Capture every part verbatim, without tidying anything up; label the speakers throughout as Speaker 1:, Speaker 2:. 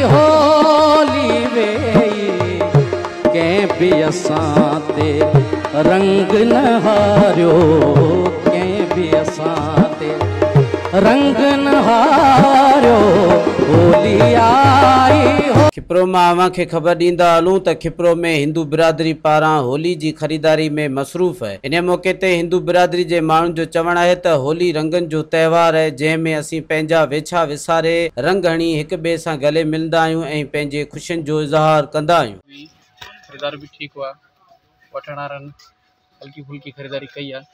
Speaker 1: होली वेई कंहिं बि असां ते रंग न हारियो, कंहिं बि असां ते रंग न हारियो, होली आई हो। खिप्रो मां अवां खे ख़बर ॾींदा हलूं त खिप्रो में हिंदू बिरादरी पारां होली जी ख़रीदारी में मसरूफ़ है। इन मौके ते हिंदू बिरादरी जे माण्हुनि जो चवणु आहे त होली रंगनि जो त्योहार है, जंहिंमें असीं पंहिंजा वेछा विसारे रंग हणी हिक ॿिए सां गले मिलंदा आहियूं ऐं पंहिंजे ख़ुशियुनि जो इज़हार कंदा आहियूं।
Speaker 2: खरीदार भी ठीक हुआ, वठण वारनि हल्की फुल्की खरीदारी कई आहे,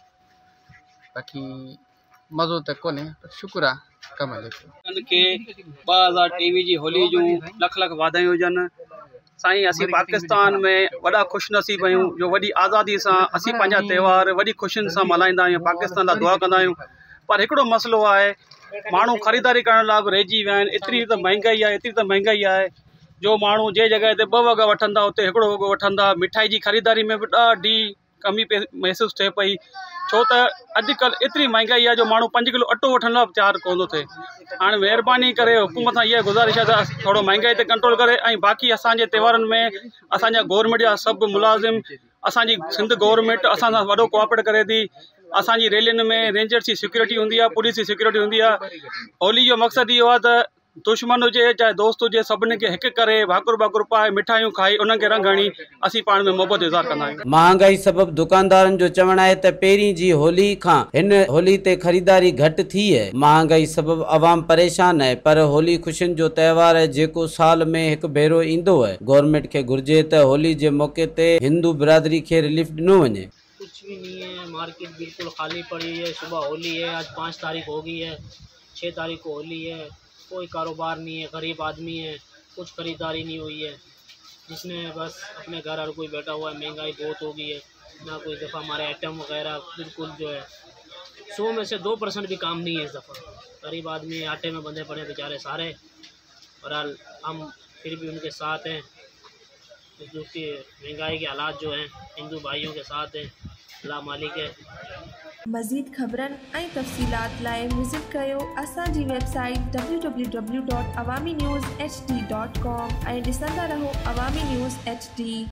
Speaker 2: बाक़ी मज़ो त कोन्हे, शुक्र आहे कम हले पियो। के ॿ हज़ार टेवीह जी होली जूं लख लख वाधायूं हुजनि। साईं असीं पाकिस्तान में वॾा ख़ुशनसीब आहियूं जो वॾी आज़ादी सां असीं पंहिंजा त्योहार वॾी ख़ुशियुनि सां मल्हाईंदा आहियूं, पाकिस्तान लाइ दुआ कंदा आहियूं। पर हिकिड़ो मसइलो आहे, माण्हू ख़रीदारी करण लाइ बि रहिजी विया आहिनि। एतिरी त महांगाई आहे, एतिरी त महांगाई आहे जो माण्हू जे जॻह ते ॿ वॻा वठंदा उते हिकिड़ो वॻो वठंदा। मिठाई जी ख़रीदारी में बि ॾाढी कमी पे महसूसु थिए पई, छो त अॼुकल्ह एतिरी महांगाई आहे जो माण्हू पंज किलो अटो वठण लाइ तयारु कोन थो थिए। हाणे महिरबानी करे हुकूमत सां इहा गुज़ारिश आहे त थोरो महांगाई ते कंट्रोल करे, ऐं बाक़ी असांजे त्योहारनि में असांजा गवर्नमेंट जा सभु मुलाज़िम, असांजी सिंध गवर्नमेंट असां सां वॾो कोऑपरेट करे थी। असांजी रैलियुनि में रेंजर्स जी सिक्योरिटी हूंदी आहे, पुलिस जी सिक्योरिटी हूंदी आहे। होली जो मक़सदु इहो आहे त दुश्मन हुजे चाहे दोस्त हुजे, सभिनी खे हिकु करे भाकुर भाकुर पाए मिठाइयूं खाई उन्हनि खे रंग हणी असीं पाण में मोहबत इज़हार कंदा आहियूं। महांगाई सबबु दुकानदारनि जो चवणु आहे त पहिरीं जी होली खां हिन होली ते ख़रीदारी घटि थी आहे। महांगाई सबबु अवाम परेशान आहे, पर होली ख़ुशियुनि जो त्योहार आहे जेको साल में हिकु भेरो ईंदो आहे। गवर्नमेंट खे घुर्जे त होली जे मौके ते हिंदू बिरादरी खे रिलीफ ॾिनो वञे।
Speaker 3: कुछ भी नहीं है, मार्केट बिल्कुल खाली पड़ी है। सुबह होली है, आज पाँच तारीख हो गई है, छः तारीख को होली है। कोई कारोबार नहीं है, गरीब आदमी है, कुछ खरीदारी नहीं हुई है। जिसने बस अपने घर हर कोई बैठा हुआ है, महंगाई बहुत हो गई है ना। कोई दफ़ा हमारे आइटम वगैरह बिल्कुल जो है सौ में से दो परसेंट भी काम नहीं है इस दफ़ा। गरीब आदमी आटे में बंधे पड़े बेचारे सारे। बहरहाल हम फिर भी उनके साथ हैं, जो कि महंगाई के हालात जो हैं हिंदू भाइयों के साथ हैं। अल्लाह मालिक है।
Speaker 4: मज़ीद ख़बरनि ऐं तफ़सीलात लाइ विज़िट कयो असांजी website W W W dot Awami news H D dot com ऐं ॾिसंदा रहो अवामी न्यूज़ एच डी।